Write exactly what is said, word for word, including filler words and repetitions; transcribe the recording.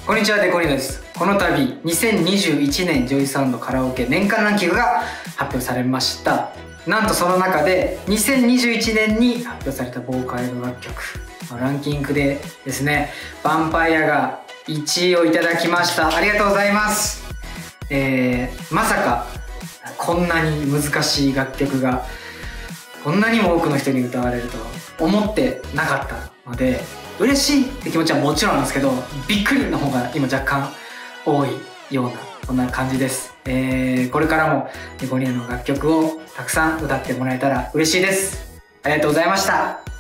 こんにちは、デコリーノです。この度にせんにじゅういちねんジョイサウンドカラオケ年間ランキングが発表されました。なんとその中でにせんにじゅういちねんに発表されたボーカロイド楽曲ランキングでですね、ヴァンパイアがいちいをいただきました。ありがとうございます。えー、まさかこんなに難しい楽曲がこんなにも多くの人に歌われると思ってなかったので、嬉しいって気持ちはもちろんなんですけど、びっくりの方が今若干多いようなそんな感じです。えー、これからもデコリーノの楽曲をたくさん歌ってもらえたら嬉しいです。ありがとうございました。